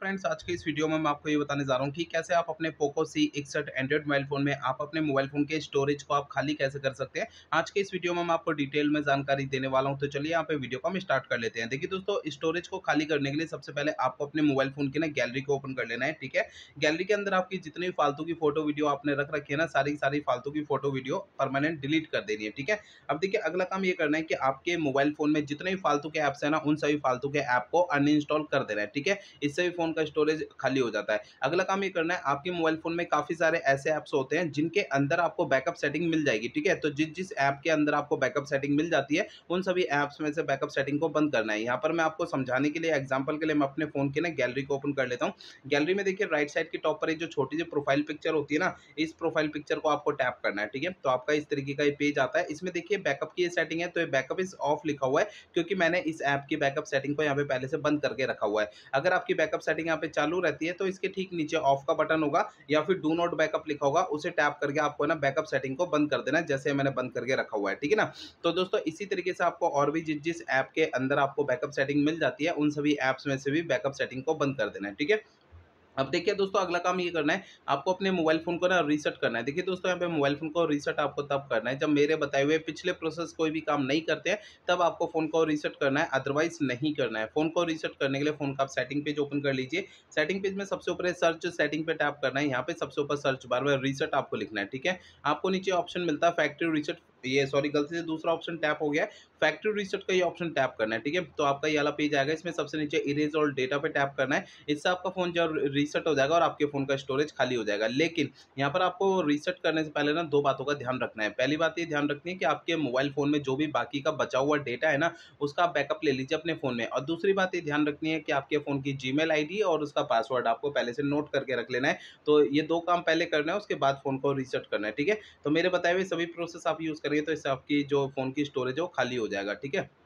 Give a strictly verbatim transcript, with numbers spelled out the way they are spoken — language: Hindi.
फ्रेंड्स, आज के इस वीडियो में मैं आपको ये बताने जा रहा हूँ कि कैसे आप अपने पोको सी इकसठ एंड्रॉइड मोबाइल फ़ोन में आप अपने मोबाइल फ़ोन के स्टोरेज को आप खाली कैसे कर सकते हैं। आज के इस वीडियो में मैं आपको डिटेल में जानकारी देने वाला हूँ, तो चलिए यहाँ पे वीडियो को हम स्टार्ट कर लेते हैं। देखिए दोस्तों, स्टोरेज को खाली करने के लिए सबसे पहले आपको अपने मोबाइल फ़ोन की ना गैलरी को ओपन कर लेना है, ठीक है। गैलरी के अंदर आपकी जितनी भी फालतू की फोटो वीडियो आपने रख रखी है ना, सारी की सारी फालतू की फोटो वीडियो परमानेंट डिलीट कर देनी है, ठीक है। अब देखिए, अगला काम ये करना है कि आपके मोबाइल फ़ोन में जितने भी फालतू के ऐप्स हैं ना, उन सभी फालतू के ऐप को अनइंस्टॉल कर देना है, ठीक है। इससे भी फ़ोन का स्टोरेज खाली हो जाता है। अगला काम ये करना है, आपके मोबाइल फ़ोन में काफ़ी सारे ऐसे ऐप्स होते हैं जिनके अंदर आपको बैकअप सेटिंग मिल जाएगी, ठीक है। तो जिस-जिस ऐप के अंदर आपको बैकअप सेटिंग मिल जाती है, उन सभी ऐप्स में से बैकअप सेटिंग को बंद करना है। यहाँ पर मैं आपको समझाने के लिए, एग्ज़ाम्पल के लिए मैं अपने फ़ोन की ना गैलरी को ओपन कर लेता हूँ। गैलरी में देखिए, राइट साइड की टॉप पर एक जो छोटी सी प्रोफ़ाइल पिक्चर होती है ना, इस प्रोफ़ाइल पिक्चर को आपको टैप करना है, ठीक है। तो आपका इस तरीके का ये पेज आता है। इसमें देखिए बैकअप की ये सेटिंग है, तो ये बैकअप इज़ ऑफ लिखा हुआ है, क्योंकि मैंने इस ऐप की बैकअप सेटिंग को यहाँ पे पहले से बंद करके रखा हुआ है। अगर आपकी बैकअप सेटिंग यहाँ पे चालू रहती है, तो इसके ठीक नीचे ऑफ का बटन होगा या फिर डू नॉट बैकअप लिखा होगा, उसे टैप करके आपको ना बैकअप सेटिंग को बंद कर देना है, जैसे मैंने बंद करके रखा हुआ है, ठीक है ना। तो दोस्तों, इसी तरीके से आपको और भी जिस जिस ऐप के अंदर आपको बैकअप सेटिंग मिल जाती है, उन सभी ऐप्स में से भी बैकअप सेटिंग को बंद कर देना है, ठीक है। अब देखिए दोस्तों, अगला काम ये करना है, आपको अपने मोबाइल फ़ोन को ना रीसेट करना है। देखिए दोस्तों, यहाँ पे मोबाइल फ़ोन को रीसेट आपको तब करना है जब मेरे बताए हुए पिछले प्रोसेस कोई भी काम नहीं करते हैं, तब आपको फ़ोन को रीसेट करना है, अदरवाइज़ नहीं करना है। फ़ोन को रीसेट करने के लिए फ़ोन का आप सेटिंग पेज ओपन कर लीजिए। सेटिंग पेज में सबसे ऊपर है सर्च, सेटिंग पे टैप करना है। यहाँ पे सबसे ऊपर सर्च बार में रीसेट आपको लिखना है, ठीक है। आपको नीचे ऑप्शन मिलता है फैक्ट्री रीसेट, ये सॉरी गलती से दूसरा ऑप्शन टैप हो गया है। फैक्ट्री रीसेट का ये ऑप्शन टैप करना है, ठीक है। तो आपका ये वाला पेज आएगा, इसमें सबसे नीचे इरेज़ ऑल डेटा पे टैप करना है। इससे आपका फ़ोन जो रीसेट हो जाएगा और आपके फ़ोन का स्टोरेज खाली हो जाएगा। लेकिन यहाँ पर आपको रीसेट करने से पहले ना दो बातों का ध्यान रखना है। पहली बात ये ध्यान रखनी है कि आपके मोबाइल फ़ोन में जो भी बाकी का बचा हुआ डेटा है ना, उसका आप बैकअप ले लीजिए अपने फ़ोन में। और दूसरी बात ये ध्यान रखनी है कि आपके फ़ोन की जीमेल आईडी और उसका पासवर्ड आपको पहले से नोट करके रख लेना है। तो ये दो काम पहले करना है, उसके बाद फ़ोन को रीसेट करना है, ठीक है। तो मेरे बताए हुए सभी प्रोसेस आप यूज़ करेंगे, तो इससे आपकी जो फ़ोन की स्टोरेज है वो खाली हो जाएगा, ठीक है।